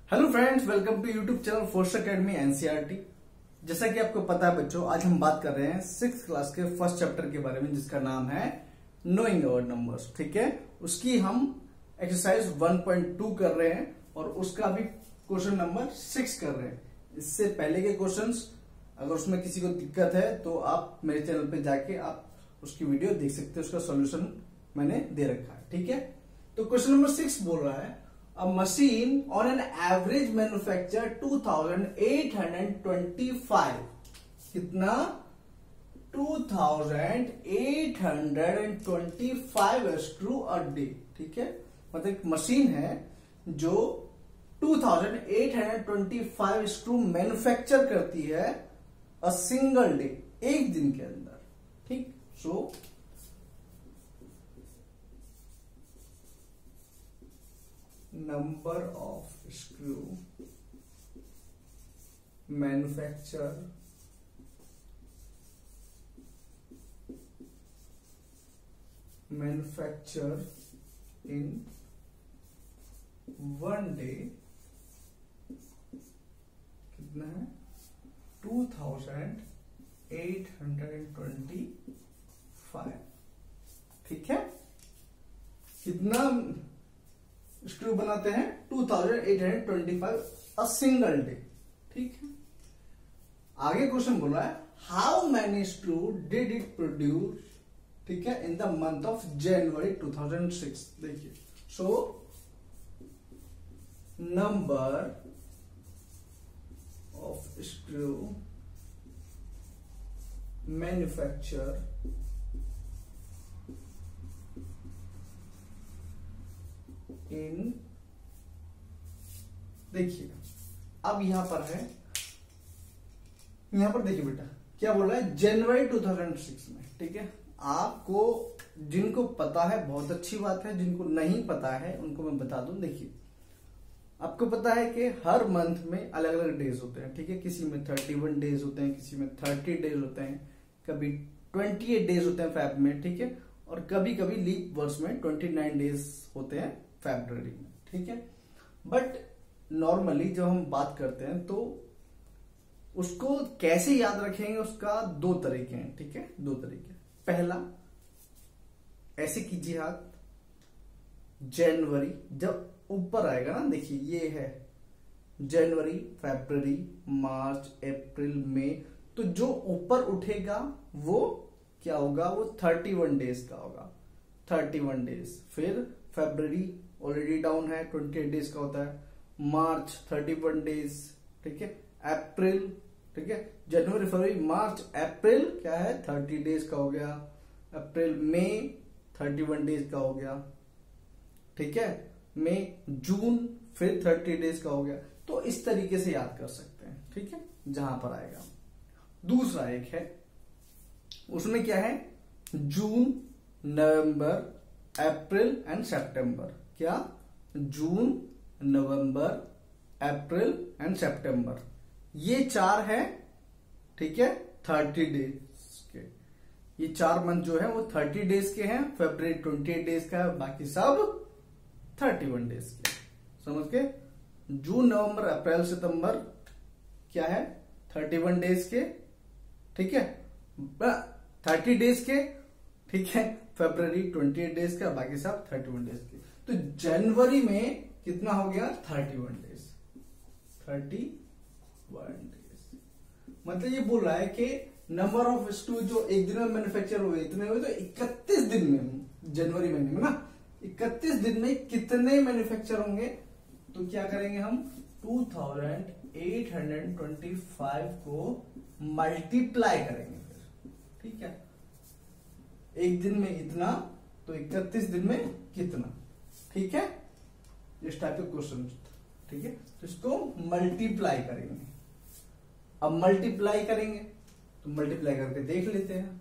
Hello friends, welcome to YouTube channel force academy NCERT. जैसा कि आपको पता है बच्चों, आज हम बात कर रहे हैं 6th क्लास के फर्स्ट चैप्टर के बारे में, जिसका नाम है नोइंग अवर नंबर्स। ठीक है, उसकी हम एक्सरसाइज 1.2 कर रहे हैं और उसका भी क्वेश्चन नंबर 6 कर रहे हैं। इससे पहले के क्वेश्चंस अगर उसमें किसी को दिक्कत है तो आप मेरे चैनल पे जाके आप उसकी वीडियो देख सकते हैं, उसका सोल्यूशन मैंने दे रखा है। ठीक है, तो क्वेश्चन नंबर 6 बोल रहा है A machine on an average manufacture 2825 कितना 2825 स्क्रू अ डे। ठीक है, मतलब एक मशीन है जो 2825 स्क्रू मैन्युफैक्चर करती है अ सिंगल डे, एक दिन के अंदर। ठीक, सो number of screw manufacture in one day कितना है 2825। ठीक है, कितना स्क्रू बनाते हैं 2825 अ सिंगल डे। ठीक है, आगे क्वेश्चन बोल रहा है how many screw did it produce, ठीक है, in the month of January 2006। देखिए, so number of screw manufacture in, देखिए अब यहां पर है, यहां पर देखिए बेटा क्या बोल रहा है जनवरी 2006 में। ठीक है, आपको जिनको पता है बहुत अच्छी बात है, जिनको नहीं पता है उनको मैं बता दूं। देखिए, आपको पता है कि हर मंथ में अलग अलग डेज होते हैं। ठीक है, किसी में 31 डेज होते हैं, किसी में 30 डेज होते हैं, कभी 28 डेज होते हैं फेब में। ठीक है, और कभी कभी लीप वर्ष में 29 डेज होते हैं फरवरी में। ठीक है, बट नॉर्मली जब हम बात करते हैं तो उसको कैसे याद रखेंगे, उसका दो तरीके हैं। ठीक है, दो तरीके। पहला, ऐसे कीजिए हाथ, जनवरी जब ऊपर आएगा ना, देखिए ये है जनवरी, फरवरी, मार्च, अप्रैल, मई, तो जो ऊपर उठेगा वो क्या होगा, वो 31 डेज का होगा, 31 डेज। फिर फरवरी ऑलरेडी डाउन है, 28 डेज का होता है। March 31 days. ठीक है, अप्रैल, ठीक है, जनवरी, फरवरी, मार्च, अप्रैल क्या है 30 डेज का हो गया। अप्रैल, मई 31 डेज का हो गया। ठीक है, मई, जून फिर 30 डेज का हो गया। तो इस तरीके से याद कर सकते हैं। ठीक है, जहां पर आएगा। दूसरा एक है, उसमें क्या है जून, नवंबर, अप्रैल एंड सितंबर। क्या, जून, नवंबर, अप्रैल एंड सितंबर, ये चार है। ठीक है, 30 डेज के, ये चार मंथ जो है वो 30 डेज के हैं। फरवरी 28 डेज का है, बाकी सब 31 डेज के। समझ के, जून, नवंबर, अप्रैल, सितंबर क्या है 31 डेज के। ठीक है, 30 डेज के। ठीक है, फरवरी 28 डेज का, बाकी सब 31 डेज के। तो जनवरी में कितना हो गया 31 डेज, 31 डेज। मतलब ये बोल रहा है कि नंबर ऑफ स्क्रू जो एक दिन में मैन्युफैक्चर हुए इतने हुए, तो 31 दिन में, जनवरी महीने में ना 31 दिन में कितने मैन्युफैक्चर होंगे। तो क्या करेंगे हम 2825 को मल्टीप्लाई करेंगे फिर। ठीक है, एक दिन में इतना तो 31 दिन में कितना। ठीक है, इस टाइप के क्वेश्चन। ठीक है, तो इसको मल्टीप्लाई करेंगे। अब मल्टीप्लाई करेंगे तो मल्टीप्लाई करके देख लेते हैं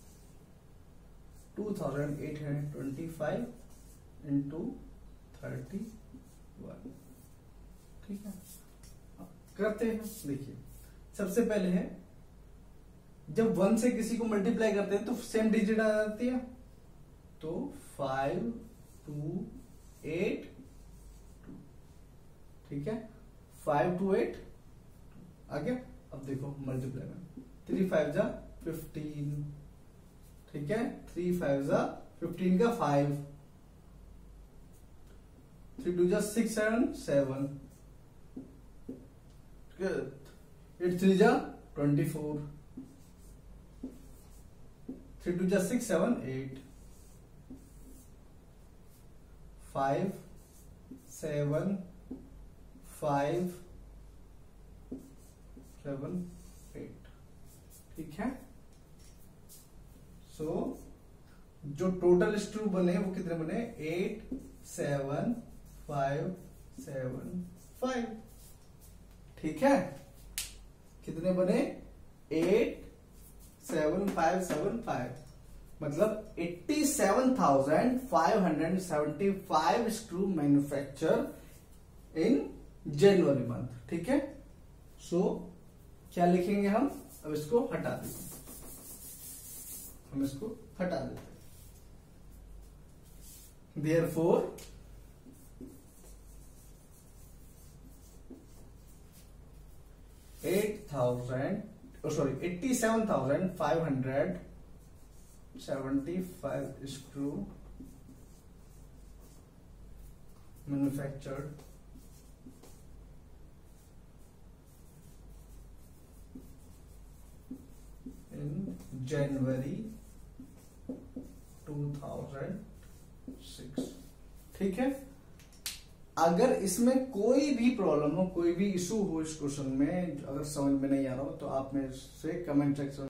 2825 इंटू 31। ठीक है, अब करते हैं। देखिए, सबसे पहले है जब 1 से किसी को मल्टीप्लाई करते हैं तो सेम डिजिट आ जाती है, तो 5 2 8 2, ठीक है। 5 to 8 आ गया। अब देखो मल्टीप्लाई में 3 5 जा 15, ठीक है, 3 5 जा 15 का 5, 3 2 जा 6 7 7, 8 3 जा 24, 3 2 जा 6 7 8, 5 7 5 7 8, ठीक है। सो जो टोटल स्क्रू बने वो कितने बने? 8 7 5 7 5, ठीक है। कितने बने? 8 7 5 7 5, मतलब 87,575 screw manufacture in January month, ठीक है। सो क्या लिखेंगे हम? अब इसको हटा देते हैं, हम इसको हटा देते हैं। Therefore, 87,575 screw manufactured in January 2006, ठीक है। अगर इसमें कोई भी प्रॉब्लम हो, कोई भी इशू हो इस क्वेश्चन में, अगर समझ में नहीं आ रहा हो तो आप मेरे से कमेंट सेक्शन